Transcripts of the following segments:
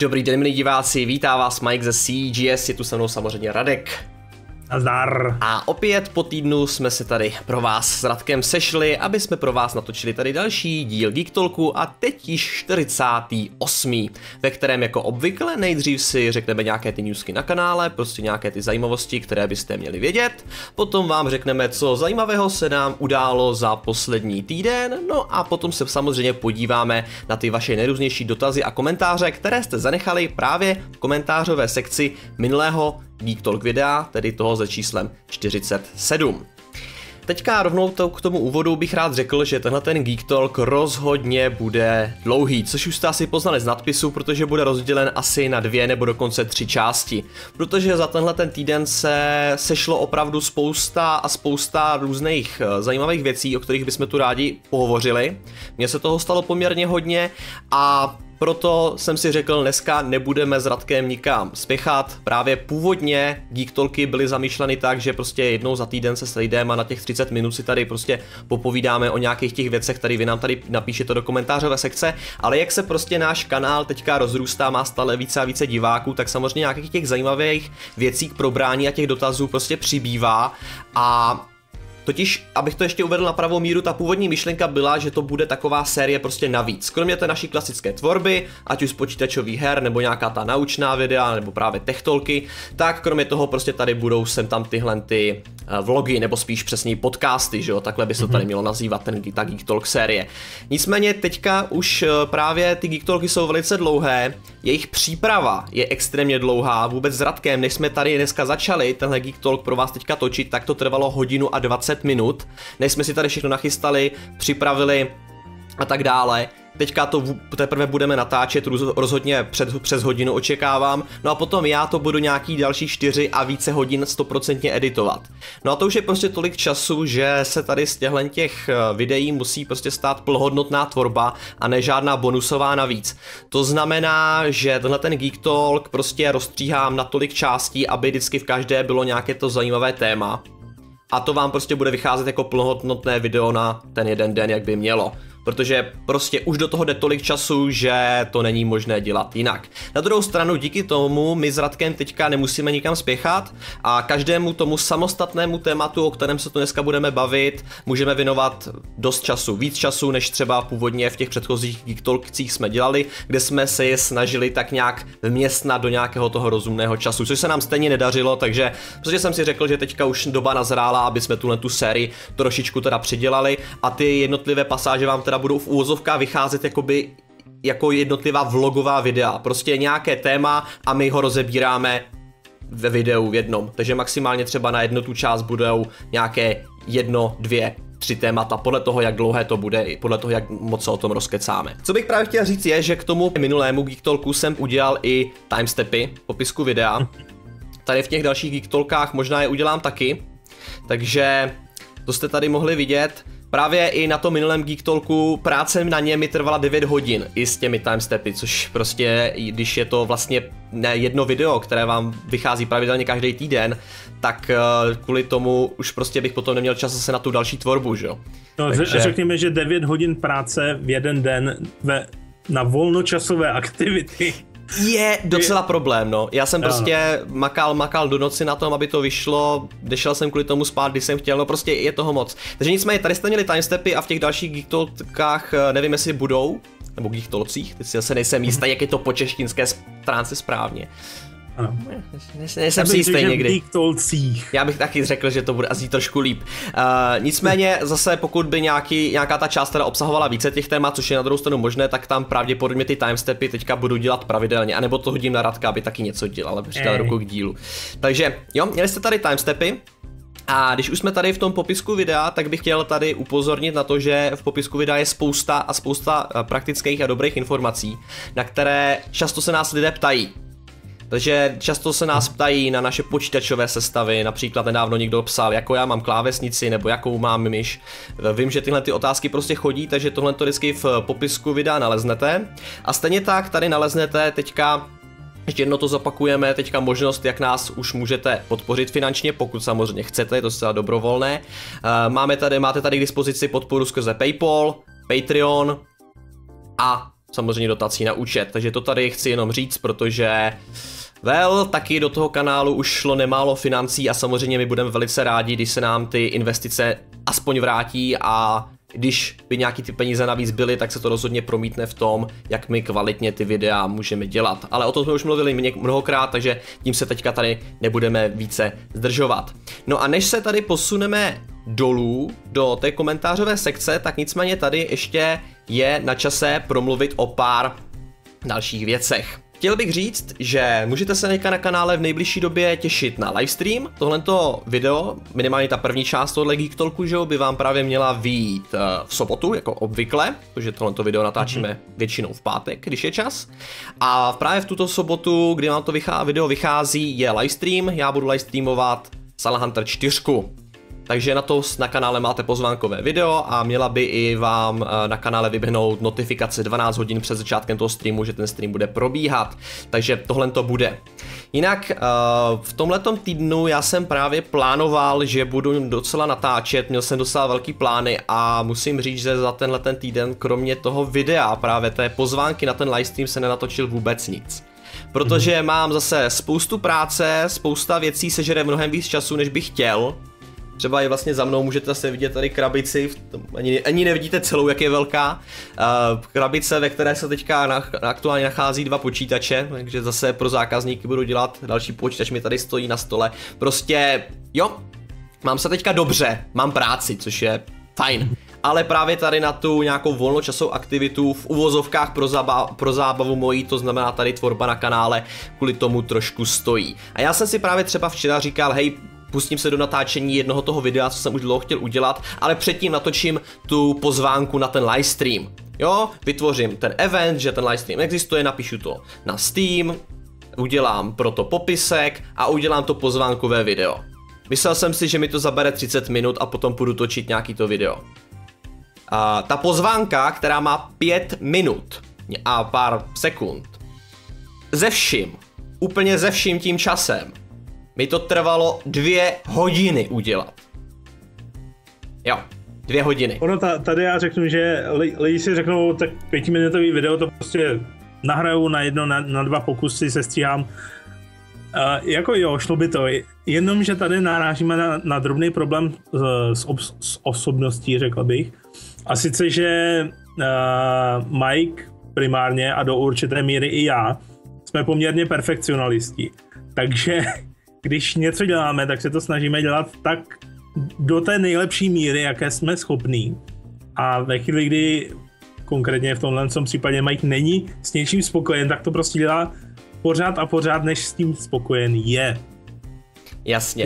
Dobrý den, milí diváci, vítá vás Mike ze CGS, je tu se mnou samozřejmě Radek. Nazdar. A opět po týdnu jsme se tady pro vás s Radkem sešli, aby jsme pro vás natočili tady další díl Geek Talku a teď již 48. ve kterém jako obvykle nejdřív si řekneme nějaké ty newsky na kanále, prostě nějaké ty zajímavosti, které byste měli vědět, potom vám řekneme, co zajímavého se nám událo za poslední týden, no a potom se samozřejmě podíváme na ty vaše nejrůznější dotazy a komentáře, které jste zanechali právě v komentářové sekci minulého Geek Talk videa, tedy toho se číslem 47. Teďka rovnou k tomu úvodu bych rád řekl, že tenhle ten Geek Talk rozhodně bude dlouhý, což už jste asi poznali z nadpisu, protože bude rozdělen asi na 2 nebo dokonce 3 části. Protože za tenhle ten týden se sešlo opravdu spousta různých zajímavých věcí, o kterých bychom tu rádi pohovořili. Mně se toho stalo poměrně hodně a proto jsem si řekl, dneska nebudeme s Radkem nikam spěchat. Právě původně Geek Talky byly zamýšleny tak, že prostě jednou za týden se sejdeme a na těch 30 minut si tady prostě popovídáme o nějakých těch věcech, které vy nám tady napíšete do komentářové sekce, ale jak se prostě náš kanál teďka rozrůstá, má stále více a více diváků, tak samozřejmě nějakých těch zajímavých věcí k probrání a těch dotazů prostě přibývá a totiž, abych to ještě uvedl na pravou míru, ta původní myšlenka byla, že to bude taková série prostě navíc. Kromě té naší klasické tvorby, ať už z počítačových her, nebo nějaká ta naučná videa, nebo právě techtalky, tak kromě toho prostě tady budou sem tam tyhle ty vlogy, nebo spíš přesněji podcasty, že jo, takhle by se to tady mělo nazývat ta Geek Talk série. Nicméně teďka už právě ty Geek Talky jsou velice dlouhé, jejich příprava je extrémně dlouhá, vůbec s Radkem, než jsme tady dneska začali tenhle Geek Talk pro vás teďka točit, tak to trvalo 1 hodinu a 20 minut, než jsme si tady všechno nachystali, připravili a tak dále. Teďka to teprve budeme natáčet, rozhodně přes hodinu očekávám, no a potom já to budu nějaký další 4 a více hodin 100% editovat. No a to už je prostě tolik času, že se tady z těch videí musí prostě stát plnohodnotná tvorba a ne žádná bonusová navíc. To znamená, že tenhle ten Geek Talk prostě rozstříhám na tolik částí, aby vždycky v každé bylo nějaké to zajímavé téma. A to vám prostě bude vycházet jako plnohodnotné video na ten jeden den, jak by mělo. Protože prostě už do toho jde tolik času, že to není možné dělat jinak. Na druhou stranu díky tomu my s Radkem teďka nemusíme nikam spěchat a každému tomu samostatnému tématu, o kterém se tu dneska budeme bavit, můžeme věnovat dost času, víc času, než třeba původně v těch předchozích Geek Talkcích jsme dělali, kde jsme se je snažili tak nějak vměstnat do nějakého toho rozumného času, což se nám stejně nedařilo, takže prostě jsem si řekl, že teďka už doba nazrála, aby jsme tu sérii trošičku teda přidělali a ty jednotlivé pasáže vám teda budou v úvozovkách vycházet jako jednotlivá vlogová videa. Prostě nějaké téma a my ho rozebíráme ve videu v jednom. Takže maximálně třeba na jednu tu část budou nějaké 1, 2, 3 témata, podle toho, jak dlouhé to bude, podle toho, jak moc se o tom rozkecáme. Co bych právě chtěl říct je, že k tomu minulému Geek Talku jsem udělal i timestepy v popisku videa. Tady v těch dalších Geek Talkách možná je udělám taky, takže to jste tady mohli vidět. Právě i na tom minulém Geek Talku práce na něm mi trvala 9 hodin i s těmi timestepy, což prostě, když je to vlastně jedno video, které vám vychází pravidelně každý týden, tak kvůli tomu už prostě bych potom neměl čas zase na tu další tvorbu, že jo. No, takže řekněme, že 9 hodin práce v jeden den na volnočasové aktivity je docela problém, no. Já jsem prostě makal do noci na tom, aby to vyšlo, nešel jsem kvůli tomu spát, když jsem chtěl, no prostě je toho moc. Takže nicméně, tady jste měli timestepy a v těch dalších Geek Talkách nevím, jestli budou, nebo Geek Talkcích, teď si zase nejsem jistý, jak je to po češtinské stránce správně. Ano. Nejsem si jistý někdy. Já bych taky řekl, že to bude asi trošku líp. Nicméně zase pokud by nějaká ta část teda obsahovala více těch témat, což je na druhou stranu možné, tak tam pravděpodobně ty timestepy teďka budu dělat pravidelně, anebo to hodím na Radka, aby taky něco dělal, aby přidal ruku k dílu. Takže jo, měli jste tady timestepy. A když už jsme tady v tom popisku videa, tak bych chtěl tady upozornit na to, že v popisku videa je spousta praktických a dobrých informací, na které často se nás lidé ptají. Takže často se nás ptají na naše počítačové sestavy, například nedávno někdo psal, jako já mám klávesnici nebo jakou mám myš. Vím, že tyhle ty otázky prostě chodí, takže tohle to vždycky v popisku videa naleznete. A stejně tak tady naleznete teďka, ještě jedno to zopakujeme, teďka možnost, jak nás už můžete podpořit finančně, pokud samozřejmě chcete, je to zcela dobrovolné. Máte tady k dispozici podporu skrze PayPal, Patreon a samozřejmě dotací na účet. Takže to tady chci jenom říct, protože taky do toho kanálu už šlo nemálo financí a samozřejmě my budeme velice rádi, když se nám ty investice aspoň vrátí a když by nějaký ty peníze navíc byly, tak se to rozhodně promítne v tom, jak my kvalitně ty videa můžeme dělat. Ale o tom jsme už mluvili mnohokrát, takže tím se teďka tady nebudeme více zdržovat. No a než se tady posuneme dolů do té komentářové sekce, tak nicméně tady ještě je na čase promluvit o pár dalších věcech. Chtěl bych říct, že můžete se na kanále v nejbližší době těšit na livestream. Tohleto video, minimálně ta první část tohle Geek Talku, že by vám právě měla vyjít v sobotu, jako obvykle, protože tohleto video natáčíme většinou v pátek, když je čas. A právě v tuto sobotu, kdy vám to video vychází, je livestream. Já budu livestreamovat Silent Hunter 4. Takže na kanále máte pozvánkové video a měla by i vám na kanále vyběhnout notifikace 12 hodin před začátkem toho streamu, že ten stream bude probíhat. Takže tohle to bude. Jinak v tomhletom týdnu já jsem právě plánoval, že budu docela natáčet, měl jsem docela velký plány a musím říct, že za tenhle ten kromě toho videa, právě té pozvánky na ten livestream se nenatočil vůbec nic. Protože mám zase spoustu práce, spousta věcí sežere mnohem víc času, než bych chtěl. Třeba i vlastně za mnou můžete se vidět tady krabici, ani nevidíte celou, jak je velká. Krabice, ve které se teďka aktuálně nachází 2 počítače, takže zase pro zákazníky budu dělat další počítač, mi tady stojí na stole. Prostě jo, mám se teďka dobře, mám práci, což je fajn. Ale právě tady na tu nějakou volnočasovou aktivitu v uvozovkách pro zábavu mojí, to znamená tady tvorba na kanále, kvůli tomu trošku stojí. A já jsem si právě třeba včera říkal, hej, pustím se do natáčení jednoho toho videa, co jsem už dlouho chtěl udělat, ale předtím natočím tu pozvánku na ten livestream. Jo, vytvořím ten event, že ten livestream existuje, napíšu to na Steam, udělám proto popisek a udělám to pozvánkové video. Myslel jsem si, že mi to zabere 30 minut a potom půjdu točit nějaký to video. Ta pozvánka, která má 5 minut a pár sekund, úplně ze vším tím časem, mi to trvalo 2 hodiny udělat. Jo, 2 hodiny. Ono tady já řeknu, že lidi si řeknou, tak 5minutový video to prostě nahraju na 1, na 2 pokusy, se stříhám. Jako jo, šlo by to, jenomže tady narážíme na drobný problém s osobností, řekl bych. A sice, že Mike primárně a do určité míry i já jsme poměrně perfekcionalisti. Takže když něco děláme, tak se to snažíme dělat tak do té nejlepší míry, jaké jsme schopní. A ve chvíli, kdy konkrétně v tomhle případě Mike není s něčím spokojen, tak to prostě dělá pořád a pořád, než s tím spokojen je. Jasně.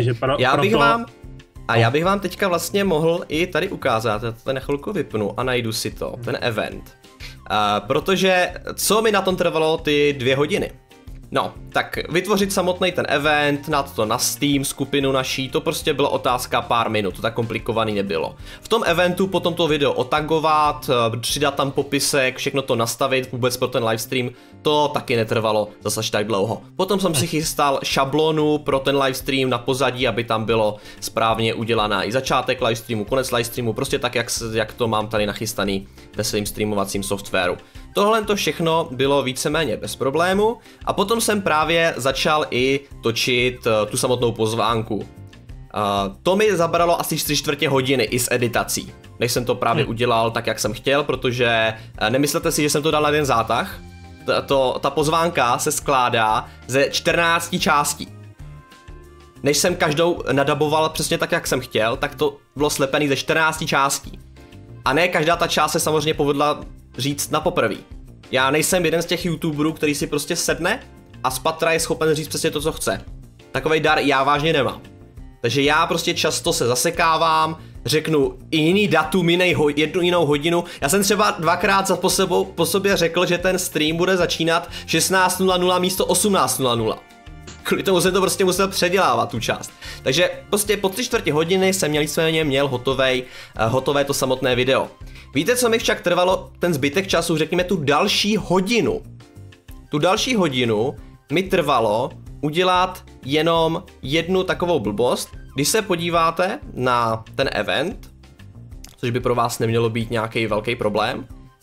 Já bych vám teďka vlastně mohl i tady ukázat, já to tady na chvilku vypnu a najdu si to, ten event. Protože co mi na tom trvalo ty 2 hodiny? No, tak vytvořit samotný ten event, nad to na Steam, skupinu naší, to prostě byla otázka pár minut, to tak komplikovaný nebylo. V tom eventu potom to video otagovat, přidat tam popisek, všechno to nastavit, vůbec pro ten livestream, to taky netrvalo zase až tak dlouho. Potom jsem si chystal šablonu pro ten livestream na pozadí, aby tam bylo správně udělaná i začátek livestreamu, konec livestreamu, prostě tak, jak to mám tady nachystaný ve svým streamovacím softwaru. Tohle to všechno bylo víceméně bez problému a potom jsem právě začal i točit tu samotnou pozvánku. To mi zabralo asi 3/4 hodiny i s editací, než jsem to právě udělal tak, jak jsem chtěl, protože nemyslete si, že jsem to dal na jeden zátah. Ta pozvánka se skládá ze 14 částí. Než jsem každou nadaboval přesně tak, jak jsem chtěl, tak to bylo slepený ze 14 částí. A ne každá ta část se samozřejmě povedla říct na poprvé. Já nejsem jeden z těch youtuberů, který si prostě sedne a z patra je schopen říct přesně to, co chce. Takovej dar já vážně nemám. Takže já prostě často se zasekávám, řeknu i jiný datum, jednu jinou hodinu. Já jsem třeba 2krát po sobě řekl, že ten stream bude začínat 16:00 místo 18:00. Kvůli tomu jsem to prostě musel předělávat tu část. Takže prostě po 3/4 hodiny jsem měl hotové to samotné video. Víte, co mi však trvalo ten zbytek času, řekněme tu další hodinu. Tu další hodinu mi trvalo udělat jenom jednu takovou blbost. Když se podíváte na ten event, což by pro vás nemělo být nějaký velký problém,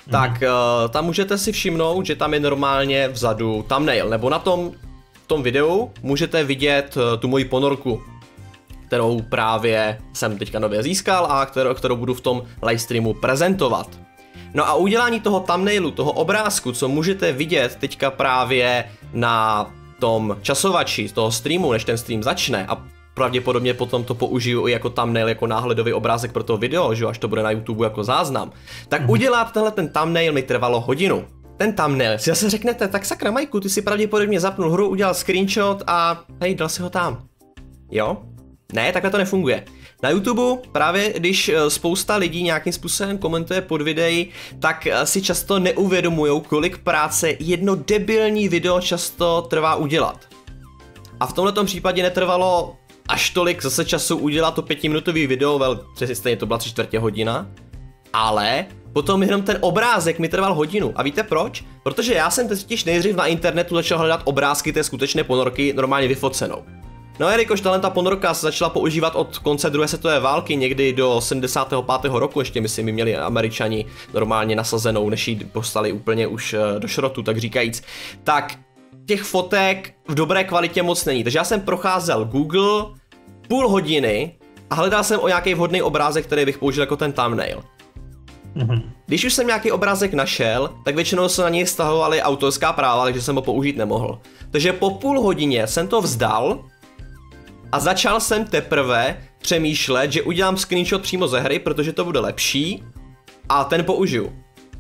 tak tam můžete si všimnout, že tam je normálně vzadu thumbnail, nebo na tom videu můžete vidět tu moji ponorku, kterou právě jsem teďka nově získal a kterou budu v tom livestreamu prezentovat. No a udělání toho thumbnailu, toho obrázku, co můžete vidět teďka právě na tom časovači toho streamu, než ten stream začne, a pravděpodobně potom to použiju i jako thumbnail, jako náhledový obrázek pro to video, že až to bude na YouTube jako záznam, tak udělat tenhle ten thumbnail mi trvalo hodinu. Ten thumbnail, si zase řeknete, tak sakra Majku, ty si pravděpodobně zapnul hru, udělal screenshot a hej, dal si ho tam. Jo? Ne, takhle to nefunguje. Na YouTube právě když spousta lidí nějakým způsobem komentuje pod videí, tak si často neuvědomujou, kolik práce jedno debilní video často trvá udělat. A v tomhletom případě netrvalo až tolik zase času udělat to 5minutový video, přesně stejně to byla 3/4 hodina, ale potom jenom ten obrázek mi trval hodinu. A víte proč? Protože já jsem totiž nejdřív na internetu začal hledat obrázky té skutečné ponorky normálně vyfocenou. No a jelikož ta ponorka se začala používat od konce druhé světové války, někdy do 75. roku, ještě myslím, měli Američani normálně nasazenou, než ji poslali úplně už do šrotu, tak říkajíc, tak těch fotek v dobré kvalitě moc není. Takže já jsem procházel Google půl hodiny a hledal jsem o nějaký vhodný obrázek, který bych použil jako ten thumbnail. Když už jsem nějaký obrázek našel, tak většinou se na něj stahovaly autorská práva, takže jsem ho použít nemohl. Takže po půl hodině jsem to vzdal a začal jsem teprve přemýšlet, že udělám screenshot přímo ze hry, protože to bude lepší a ten použiju.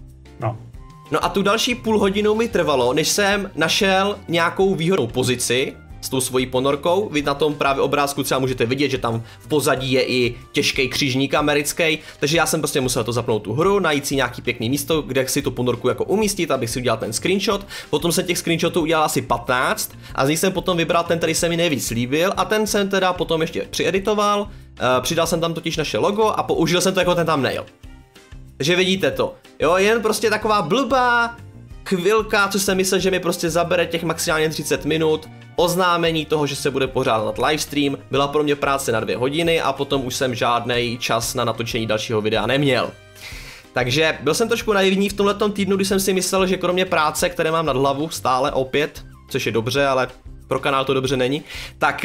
No a tu další půl hodinu mi trvalo, než jsem našel nějakou výhodnou pozici s tou svojí ponorkou. Vy na tom právě obrázku třeba můžete vidět, že tam v pozadí je i těžký křižník americký, takže já jsem prostě musel to zapnout tu hru, najít si nějaký pěkný místo, kde si tu ponorku jako umístit, abych si udělal ten screenshot. Potom jsem těch screenshotů udělal asi 15 a z nich jsem potom vybral ten, který se mi nejvíc líbil, a ten jsem teda potom ještě přieditoval, přidal jsem tam totiž naše logo a použil jsem to jako ten thumbnail. Takže vidíte to, jo, jen prostě taková blbá chvilka, co jsem myslel, že mi prostě zabere těch maximálně 30 minut, oznámení toho, že se bude pořádat livestream, byla pro mě práce na 2 hodiny a potom už jsem žádný čas na natočení dalšího videa neměl. Takže byl jsem trošku naivní v tomhletom týdnu, kdy jsem si myslel, že kromě práce, které mám nad hlavu stále opět, což je dobře, ale pro kanál to dobře není, tak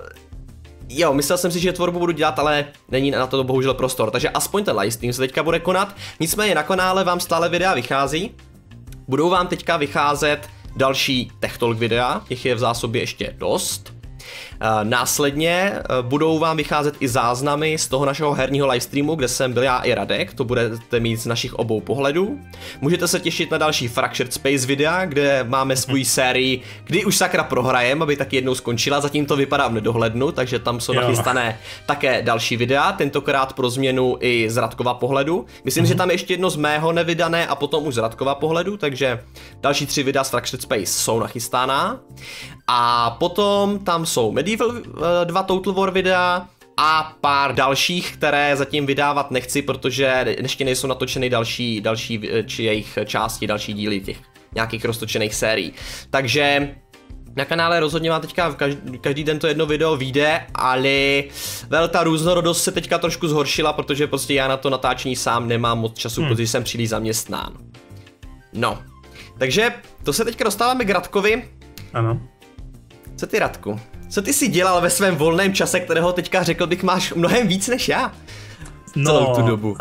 jo, myslel jsem si, že tvorbu budu dělat, ale není na to bohužel prostor, takže aspoň ten livestream se teďka bude konat. Nicméně na kanále vám stále videa vychází, budou vám teďka vycházet další Tech Talk videa, těch je v zásobě ještě dost. Následně budou vám vycházet i záznamy z toho našeho herního livestreamu, kde jsem byl já i Radek, to budete mít z našich obou pohledů. Můžete se těšit na další Fractured Space videa, kde máme svůj sérii, kdy už sakra prohrajem, aby taky jednou skončila, zatím to vypadá v nedohlednu, takže tam jsou nachystané také další videa, tentokrát pro změnu i z Radkova pohledu. Myslím, že tam je ještě jedno z mého nevydané a potom už z Radkova pohledu, takže další 3 videa z Fractured Space jsou nachystaná. A potom tam jsou Medieval 2 Total War videa a pár dalších, které zatím vydávat nechci, protože ještě nejsou natočeny další či jejich části, další díly těch nějakých roztočených sérií. Takže na kanále rozhodně má teďka každý den to jedno video vyjde, ale ta různorodost se teďka trošku zhoršila, protože prostě já na to natáčení sám nemám moc času, protože jsem příliš zaměstnán. No, takže to se teďka dostáváme k Radkovi. Ano. Co ty, Radku? Co ty si dělal ve svém volném čase, kterého teďka řekl bych máš mnohem víc než já? Celou tu dobu.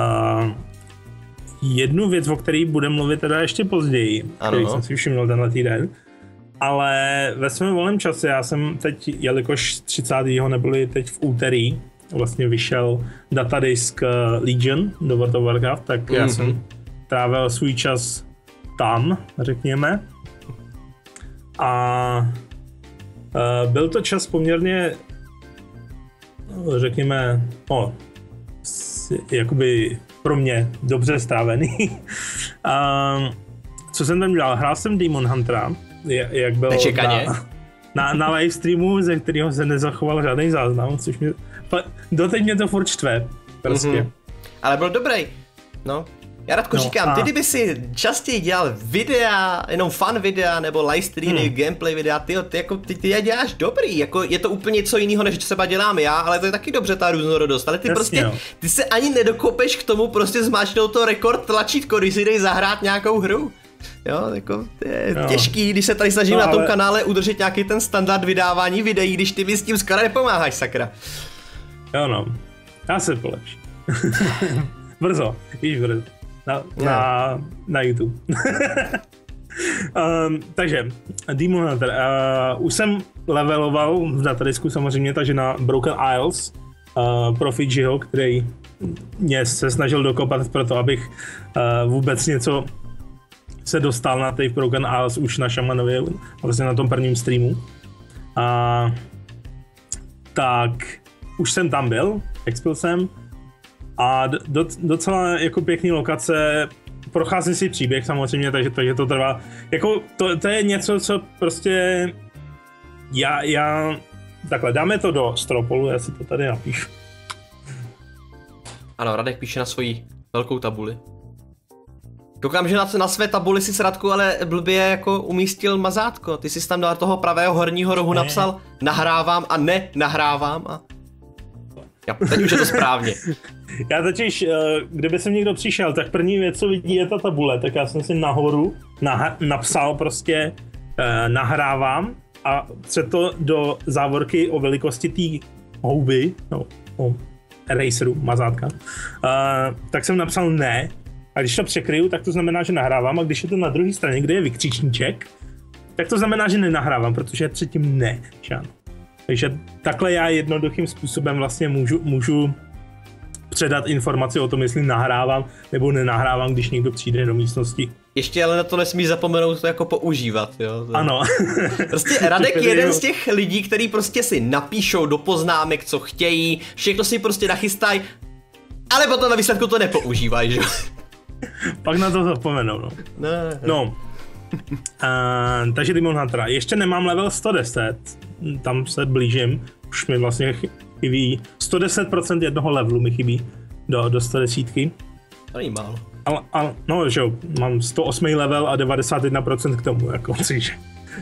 Jednu věc, o které budeme mluvit teda ještě později, který jsem si všiml tenhle týden, ale ve svém volném čase já jsem teď, jelikož 30. neboli teď v úterý, vlastně vyšel datadisk Legion do World of Warcraft, tak já jsem trávil svůj čas tam, řekněme. A byl to čas poměrně, řekněme, jakoby pro mě dobře strávený. Co jsem tam dělal? Hrál jsem Demon Huntera, jak byl na livestreamu, ze kterého se nezachoval žádný záznam, což mě, doteď mě to furt štve, prostě. Ale byl dobrý, no. Já Radko říkám, ty kdyby si častěji dělal videa, jenom fun videa, nebo live streamy, gameplay videa, ty je děláš dobrý, jako je to úplně něco jiného, než třeba dělám já, ale to je taky dobře ta různorodost, ale ty jasně, prostě, ty se ani nedokopeš k tomu prostě zmáčknout to rekord tlačítko, když si jdeš zahrát nějakou hru. Jo, jako je těžký, když se tady snažím na tom kanále udržet nějaký ten standard vydávání videí, když ty mi s tím skoro nepomáháš, sakra. Jo no, já se polepším. Brzo, víš brzo. Na YouTube. Takže, Demon Hunter. Už jsem leveloval v datadisku samozřejmě, takže na Broken Isles pro Fidžiho, který mě se snažil dokopat pro to, abych vůbec něco se dostal na těch Broken Isles už na Šamanově, vlastně na tom prvním streamu. Tak už jsem tam byl, expil jsem. A docela jako pěkný lokace, procházím si příběh samozřejmě, takže to trvá. Jako to je něco, co prostě já takhle, dáme to do Stropolu, já si to tady napíšu. Ano, Radek píše na svoji velkou tabuli. Koukám, že na své tabuli si s Radku ale blbě jako umístil mazátko. Ty jsi tam do toho pravého horního rohu napsal nahrávám a ne nahrávám a... Já, teď už je to správně. Já totiž, kdyby sem někdo přišel, tak první věc, co vidí, je ta tabule, tak já jsem si nahoru napsal prostě nahrávám a před to do závorky o velikosti té houby, no, o eraseru, mazátka, tak jsem napsal ne a když to překryju, tak to znamená, že nahrávám a když je to na druhé straně, kde je vykřičníček, tak to znamená, že nenahrávám, protože je předtím ne, žádný. Takže takhle já jednoduchým způsobem vlastně můžu předat informaci o tom, jestli nahrávám nebo nenahrávám, když někdo přijde do místnosti. Ještě ale na to nesmíš zapomenout to jako používat, jo? Ano. Prostě Radek je jeden z těch lidí, který prostě si napíšou do poznámek, co chtějí, všechno si prostě nachystají, ale potom na výsledku to nepoužívají, že? Pak na to zapomenou, no. No. Takže Demon Hunter. Ještě nemám level 110, tam se blížím, už mi vlastně chybí 110% jednoho levelu mi chybí do 110. To není málo. Ale no, že jo, mám 108 level a 91% k tomu, jako takže.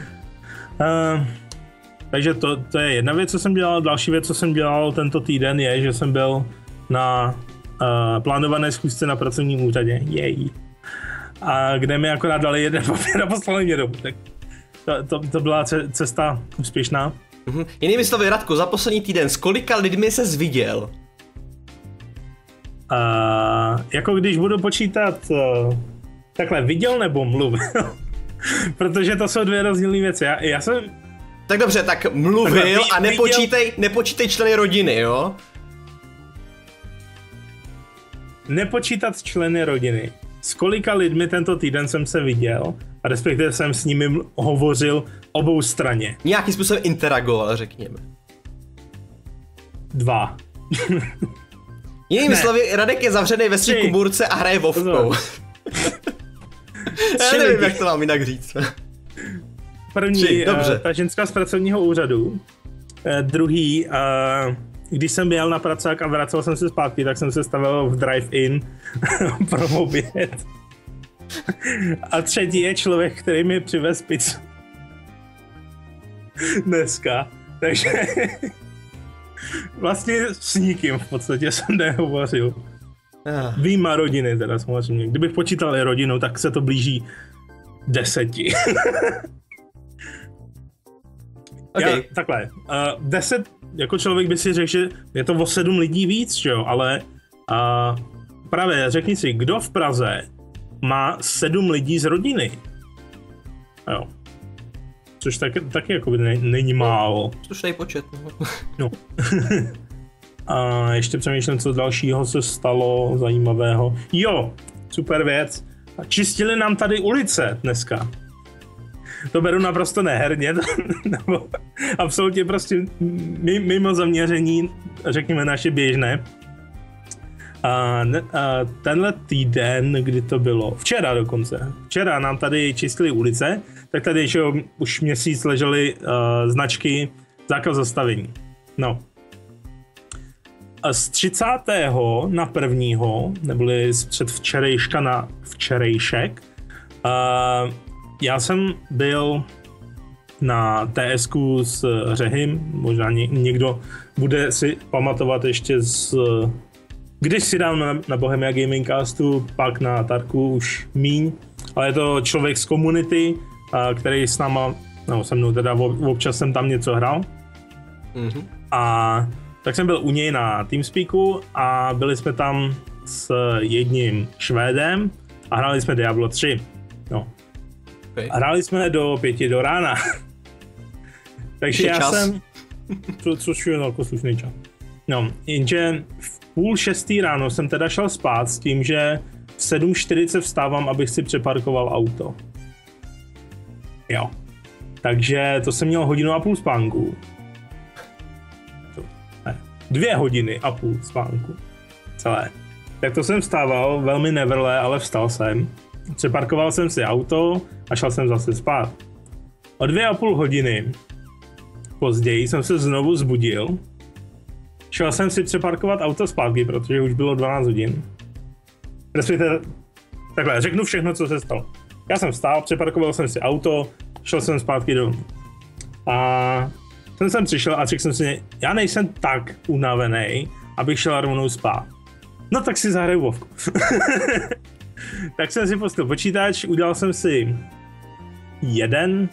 Takže to je jedna věc, co jsem dělal. Další věc, co jsem dělal tento týden, je, že jsem byl na plánované schůzce na pracovním úřadě. Jej. A kde mi akorát dali jeden papír a poslali mě domů. Tak to byla cesta úspěšná. Jinými slovy, Radku, za poslední týden s kolika lidmi ses viděl? Jako když budu počítat takhle, viděl nebo mluvil? Protože to jsou dvě rozdílné věci. Já jsem... Tak dobře, tak mluvil a nepočítej členy rodiny, jo? Nepočítat členy rodiny. S kolika lidmi tento týden jsem se viděl a respektive jsem s nimi hovořil obou straně. Nějakým způsobem interagoval, řekněme. 2. Jinými slovy, Radek je zavřený ve své kuburce a hraje Vovkou. Já nevím, jak to mám jinak říct. První, ta ženská z pracovního úřadu. Druhý, když jsem jel na pracák a vracel jsem se zpátky, tak jsem se stavil v drive-in pro oběd. A třetí je člověk, který mi přivez pizzu. Dneska. Takže vlastně s nikým v podstatě jsem nehovořil. Výjima rodiny teda samozřejmě. Kdybych počítal i rodinu, tak se to blíží 10. Okay. Takhle, 10, jako člověk by si řekl, že je to o 7 lidí víc, že jo, ale právě řekni si, kdo v Praze má 7 lidí z rodiny? Jo. Což taky jako není málo. Slušnej počet. No. A ještě přemýšlím, co dalšího se stalo zajímavého. Jo, super věc. Čistili nám tady ulice dneska. To beru naprosto neherně, nebo absolutně prostě mimo zaměření, řekněme naše běžné. A tenhle týden, kdy to bylo, včera dokonce, včera nám tady čistili ulice, tak tady ještě už měsíc ležely značky zákaz zastavení. No. A z 30. na 1. neboli před včerejška na včerejšek, já jsem byl na TSku s Řehym, možná někdo bude si pamatovat ještě když si dám na Bohemia Gaming Castu, pak na Tarku už míň, ale je to člověk z komunity, který s náma, no se mnou teda občas jsem tam něco hrál. Mm-hmm. A tak jsem byl u něj na Teamspeaku a byli jsme tam s jedním Švédem a hráli jsme Diablo 3. No. Okay. A hráli jsme do 5 do rána. Takže já jsem, což je jako slušný čas. No, jenže v 5:30 ráno jsem teda šel spát s tím, že v 7:40 vstávám, abych si přeparkoval auto. Jo. Takže to jsem měl 1,5 hodiny spánku. 2,5 hodiny spánku. Celé. Tak to jsem vstával, velmi nevrle, ale vstal jsem. Přeparkoval jsem si auto a šel jsem zase spát. O 2,5 hodiny později jsem se znovu zbudil. Šel jsem si přeparkovat auto zpátky, protože už bylo 12 hodin. Respektive, takhle, řeknu všechno, co se stalo. Já jsem vstál, přeparkoval jsem si auto, šel jsem zpátky domů. A jsem přišel a řekl jsem si, já nejsem tak unavený, abych šel rovnou spát. No tak si zahraju Vovku. Tak jsem si pustil počítač, udělal jsem si jeden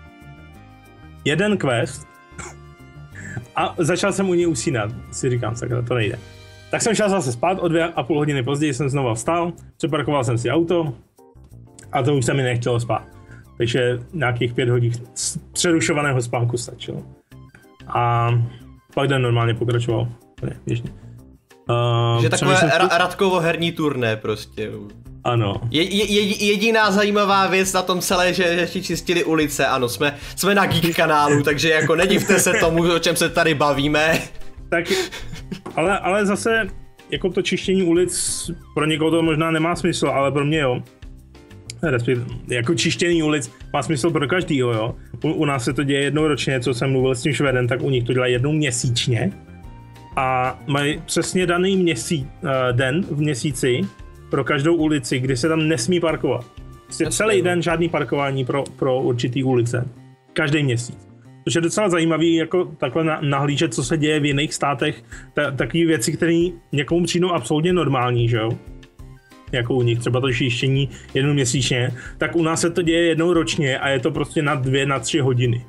quest a začal jsem u něj usínat. Si říkám, sakra, to nejde. Tak jsem šel zase spát, o 2,5 hodiny později jsem znovu vstal, přeparkoval jsem si auto a to už se mi nechtělo spát. Takže nějakých 5 hodin přerušovaného spánku stačilo. A pak den normálně pokračoval. Ne, běžně. Že takové Radkovo herní turné prostě. Ano. Jediná zajímavá věc na tom celé, že čistili ulice, ano, jsme na Geek kanálu, takže jako nedivte se tomu, o čem se tady bavíme. Tak, ale zase, jako to čištění ulic, pro někoho to možná nemá smysl, ale pro mě jo. Jako čištění ulic má smysl pro každýho, jo. U nás se to děje jednou ročně, co jsem mluvil s tím Švédem, tak u nich to dělají jednou měsíčně. A mají přesně daný den v měsíci pro každou ulici, kdy se tam nesmí parkovat. Celý den žádný parkování pro určitý ulice. Každý měsíc. Což je docela zajímavý, jako takhle nahlížet, co se děje v jiných státech. Takové věci, které někomu přijdou absolutně normální, že jo? Jako u nich, třeba to čištění jednou měsíčně, tak u nás se to děje jednou ročně a je to prostě na 2, na 3 hodiny.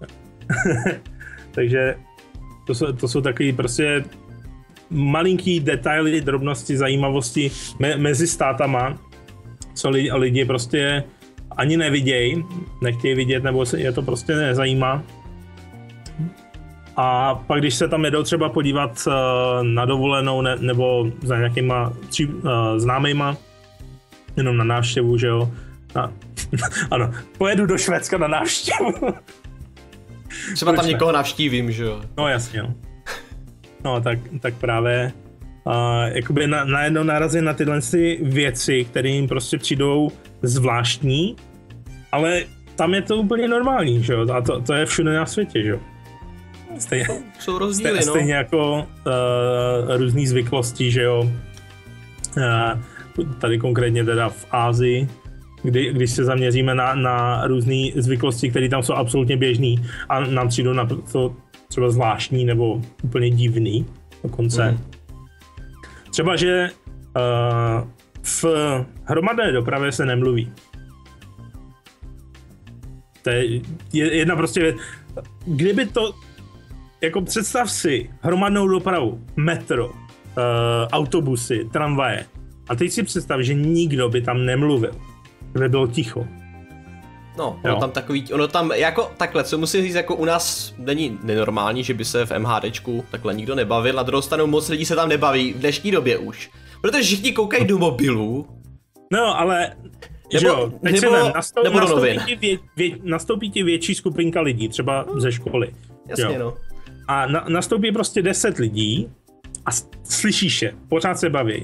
Takže to jsou takový prostě malinký detaily, drobnosti, zajímavosti mezi státama, co lidi prostě ani nevidějí, nechtějí vidět, nebo je to prostě nezajímá. A pak když se tam jedou třeba podívat na dovolenou nebo za nějakýma známejma, jenom na návštěvu, že jo. Ano, pojedu do Švédska na návštěvu. Třeba tam někoho navštívím, že jo. No jasně, no. No tak právě jakoby najednou narazím na tyhle věci, které jim prostě přijdou zvláštní, ale tam je to úplně normální, že jo. A to je všude na světě, že jo. Jsou rozdíly, stejně jako různý zvyklosti, že jo. Tady konkrétně teda v Asii, když se zaměříme na různé zvyklosti, které tam jsou absolutně běžný a nám přijdou na to třeba zvláštní nebo úplně divný dokonce. Třeba, že v hromadné dopravě se nemluví. To je jedna prostě věc. Kdyby to, jako představ si hromadnou dopravu, metro, autobusy, tramvaje a teď si představ, že nikdo by tam nemluvil. By bylo ticho. No, ono tam jako takhle, co musím říct, jako u nás není nenormální, že by se v MHDčku takhle nikdo nebavil, na druhou stranu moc lidí se tam nebaví v dnešní době už. Protože všichni koukají do mobilů. No, ale nastoupí ti větší skupinka lidí, třeba ze školy. Jasně, jo. No. A nastoupí prostě 10 lidí a slyšíš je, pořád se baví.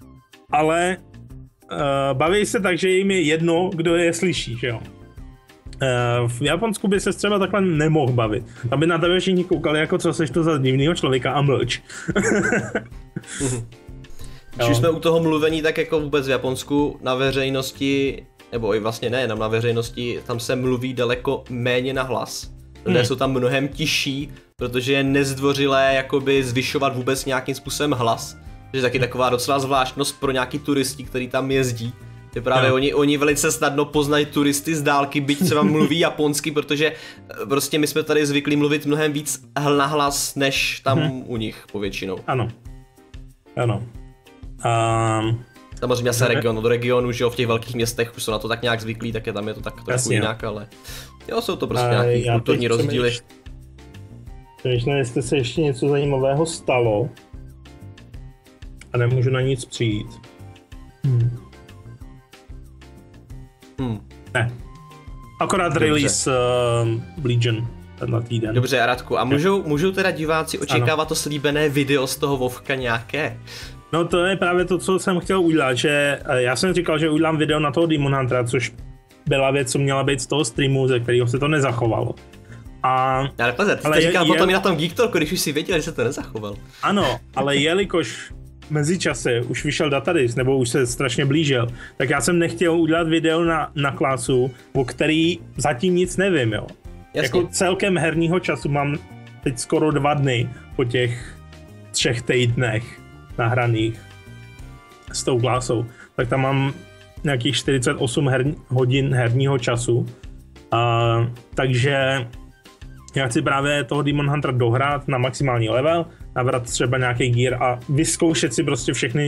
Ale baví se tak, že jim je jedno, kdo je slyší, že jo. v Japonsku by se třeba takhle nemohl bavit. Aby na tebe všichni koukali, jako co seš to za divnýho člověka a mlč. Když už jsme u toho mluvení, tak jako vůbec v Japonsku na veřejnosti, nebo i vlastně nejenom na veřejnosti, tam se mluví daleko méně na hlas. Lidé jsou tam mnohem tižší, protože je nezdvořilé jakoby zvyšovat vůbec nějakým způsobem hlas. To je taky taková docela zvláštnost pro nějaký turisti, který tam jezdí. Že právě oni velice snadno poznají turisty z dálky, byť třeba mluví japonsky, protože prostě my jsme tady zvyklí mluvit mnohem víc nahlas, než tam u nich povětšinou. Ano. Samozřejmě se region od regionu, že jo, v těch velkých městech už jsou na to tak nějak zvyklí, tak je tam je to tak trošku jinak, ale jo, jsou to prostě nějaký kulturní rozdíly. Přemýšlím, jestli se ještě něco zajímavého stalo a nemůžu na nic přijít. Ne. Akorát release Legion tenhle týden. Dobře, Radku, a můžou teda diváci očekávat to slíbené video z toho Vovka nějaké? No to je právě to, co jsem chtěl udělat, že já jsem říkal, že udělám video na toho Demon Huntera, což byla věc, co měla být z toho streamu, ze kterého se to nezachovalo. Ale pozor, ty jsi říkal potom i na tom Geek Talku, když už si věděl, že se to nezachoval. Ano, ale jelikož mezičase už vyšel datadisk, nebo už se strašně blížil, tak já jsem nechtěl udělat video na klasu, o který zatím nic nevím, jo. Jasně. Jako celkem herního času mám teď skoro 2 dny po těch 3 týdnech nahraných s tou klásou, tak tam mám nějakých 48 hodin herního času, takže já chci právě toho Demon Huntera dohrát na maximální level, nabrat třeba nějaký gear a vyzkoušet si prostě všechny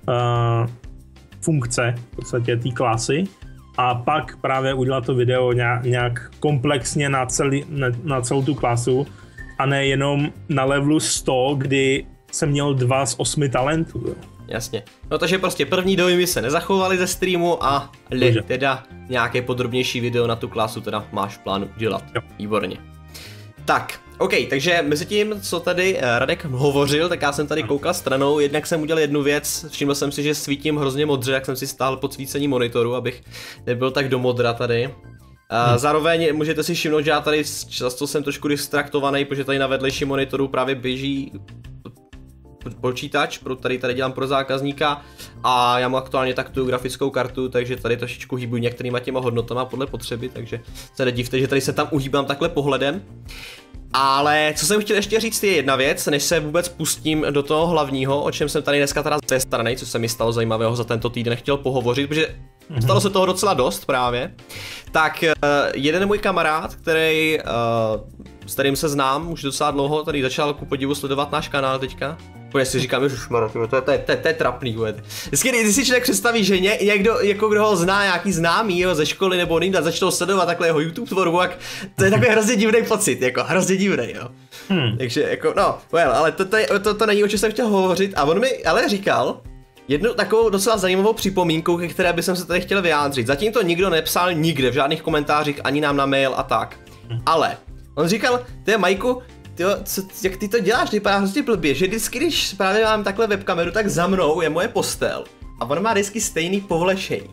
funkce v podstatě té klasy a pak právě udělat to video nějak komplexně na celou tu klasu a ne jenom na levelu 100, kdy jsem měl 2 z 8 talentů. Jo. Jasně. No takže prostě první dojmy se nezachovaly ze streamu a teda nějaké podrobnější video na tu klasu teda máš v plánu dělat. Jo. Výborně. Tak, OK, takže mezi tím, co tady Radek hovořil, tak já jsem tady koukal stranou, jednak jsem udělal jednu věc, všiml jsem si, že svítím hrozně modře, jak jsem si stáhl podsvícení monitoru, abych nebyl tak do modra tady. Zároveň můžete si všimnout, že já tady často jsem trošku distraktovaný, protože tady na vedlejším monitoru právě běží počítač, tady dělám pro zákazníka a já mu aktuálně taktuju grafickou kartu, takže tady trošičku hýbuji některýma těma hodnotama podle potřeby, takže se nedivte, že tady se tam uhýbám takhle pohledem. Ale co jsem chtěl ještě říct je jedna věc, než se vůbec pustím do toho hlavního, o čem jsem tady dneska teda ze strany, co se mi stalo zajímavého za tento týden chtěl pohovořit, protože stalo se toho docela dost právě. Tak jeden můj kamarád, s kterým se znám už docela dlouho, tady začal ku podivu sledovat náš kanál teďka. Já si říkám, ježišmarja, to je trapný, vždycky, když si člověk představí, že někdo, jako kdo ho zná, nějaký známý, jo, ze školy nebo někde, začnou sledovat takhle jeho YouTube tvorbu, tak to je takový hrozně divný pocit, jako hrozně divný, jo. Takže jako, no, ale to není, o čem jsem chtěl hovořit, a on mi ale říkal jednu takovou docela zajímavou připomínku, ke které bych se tady chtěl vyjádřit. Zatím to nikdo nepsal nikde, v žádných komentářích, ani nám na mail a tak. Ale on říkal, Majku, jak ty to děláš, vypadá hrozně blbě, že vždycky, když právě mám takhle webkameru, tak za mnou je moje postel a on má vždycky stejný povlečení.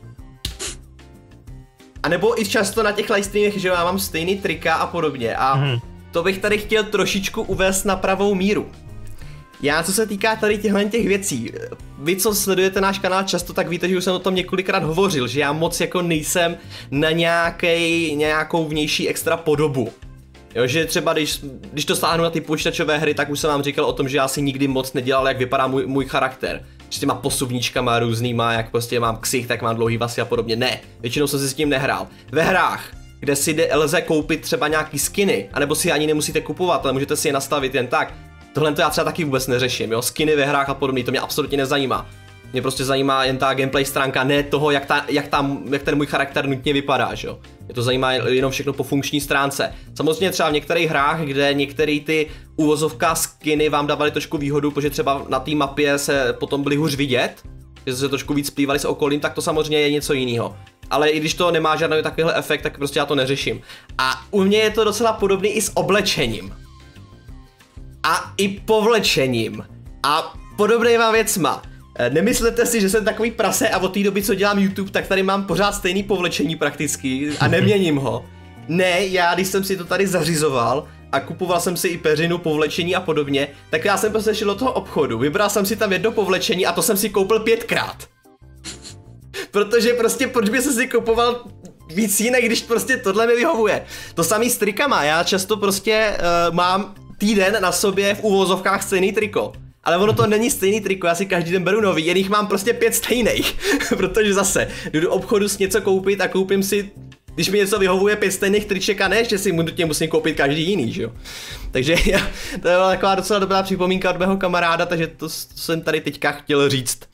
A nebo i často na těch livestreamech, že já mám stejný trika a podobně a to bych tady chtěl trošičku uvést na pravou míru. Já, co se týká tady těch věcí, vy, co sledujete náš kanál často, tak víte, že už jsem o tom několikrát hovořil, že já moc jako nejsem na nějakou vnější extra podobu. Jo, že třeba když to stáhnu na ty počítačové hry, tak už jsem vám říkal o tom, že já si nikdy moc nedělal, jak vypadá můj charakter. S těma posuvníčkama různýma, jak prostě mám ksich, tak mám dlouhý vlasy a podobně. Ne, většinou jsem si s tím nehrál. Ve hrách, kde si lze koupit třeba nějaký skiny, anebo si je ani nemusíte kupovat, ale můžete si je nastavit jen tak. Tohle to já třeba taky vůbec neřeším, jo, skiny ve hrách a podobně, to mě absolutně nezajímá. Mě prostě zajímá jen ta gameplay stránka, ne toho, jak ten můj charakter nutně vypadá, že jo. Mě to zajímá jenom všechno po funkční stránce. Samozřejmě třeba v některých hrách, kde některé ty uvozovka skiny vám dávaly trošku výhodu, protože třeba na té mapě se potom byly hůř vidět, že se trošku víc splývali s okolím, tak to samozřejmě je něco jiného. Ale i když to nemá žádný takovýhle efekt, tak prostě já to neřeším. A u mě je to docela podobný i s oblečením. A i povlečením. A podobnýma věcma. Nemyslete si, že jsem takový prase a od té doby, co dělám YouTube, tak tady mám pořád stejný povlečení prakticky a neměním ho. Ne, já když jsem si to tady zařizoval a kupoval jsem si i peřinu, povlečení a podobně, tak já jsem prostě šel do toho obchodu, vybral jsem si tam jedno povlečení a to jsem si koupil 5krát. Protože prostě proč by se si kupoval víc jinak, když prostě tohle mi vyhovuje. To samý s trikama, já často prostě mám týden na sobě v uvozovkách stejný triko. Ale ono to není stejný triko, já si každý den beru nový, jen jich mám prostě 5 stejných. Protože zase jdu do obchodu s něco koupit a koupím si, když mi něco vyhovuje, 5 stejných triček a ne, že si nutně musím koupit každý jiný, že jo. Takže to je taková docela dobrá připomínka od mého kamaráda, takže to jsem tady teďka chtěl říct.